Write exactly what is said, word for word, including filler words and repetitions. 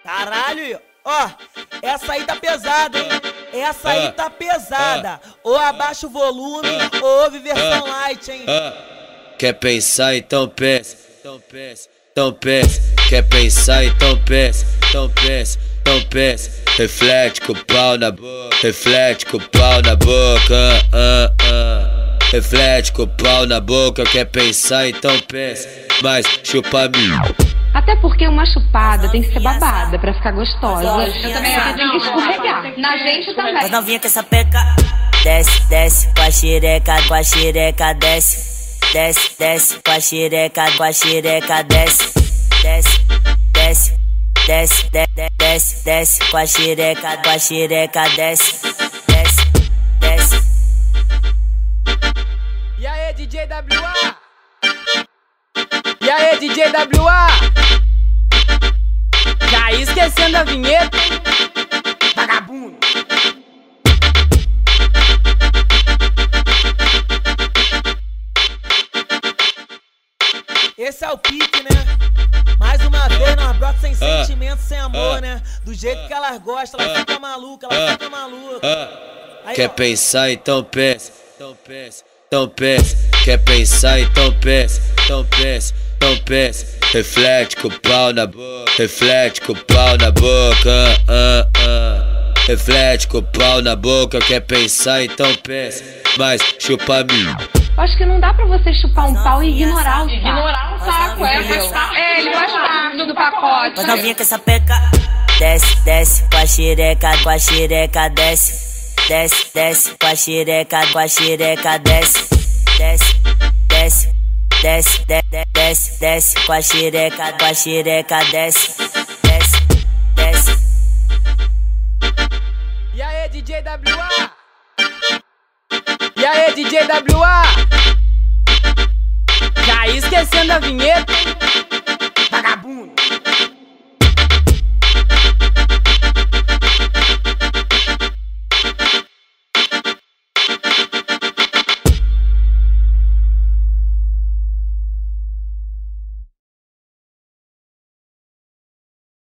Caralho, ó, essa aí tá pesada, hein? Essa aí tá pesada. Ou abaixa o volume, ou ouve versão light, hein? Quer pensar, então pensa, então pensa, então pensa. Quer pensar, então pensa, então pensa, então pensa. Reflete com o pau na boca, reflete com o pau na boca, ah, ah. Reflete com o pau na boca. Quer pensar, então pensa, mas chupa mim. Até porque uma chupada tem que ser babada pra ficar gostosa. Eu também acho que tem que escorregar. Na gente também. Mas novinha com essa peca. Desce, desce, com a xereca, com a xereca, desce. Desce, desce, com a xereca, com a xereca, desce. Desce, desce, desce, desce, desce, desce, com a xereca, com a xereca, desce. Desce, desce. E aí, D J W A? E aí, D J W A? Já esquecendo a vinheta, hein? Vagabundo. Esse é o pique, né? Mais uma vez, nós brota sem sentimento, sem amor, né? Do jeito que elas gostam, ela fica maluca, ela fica maluca. Aí, Quer ó. pensar, então pensa, então pensa, então pensa. Quer pensar, então pensa, então pensa, então pensa. Reflete com o pau na boca, reflete com o pau na boca, ah, ah. Reflete com o pau na boca. Quer pensar, então pensa, mas chupa mim. Eu acho que não dá pra você chupar um pau e ignorar o saco. Ignorar o saco, é, faz parte. É, ele faz parte do pacote. Mas novinha com essa peca. Desce, desce, com a xereca, com a xereca, desce. Desce, desce, com a xereca, com a xereca, desce. Desce, desce, desce, desce, desce, desce, com a xereca, com a xereca, desce. Desce, desce. E aí, D J W A? E aí, D J W A? Já esquecendo a vinheta, hein?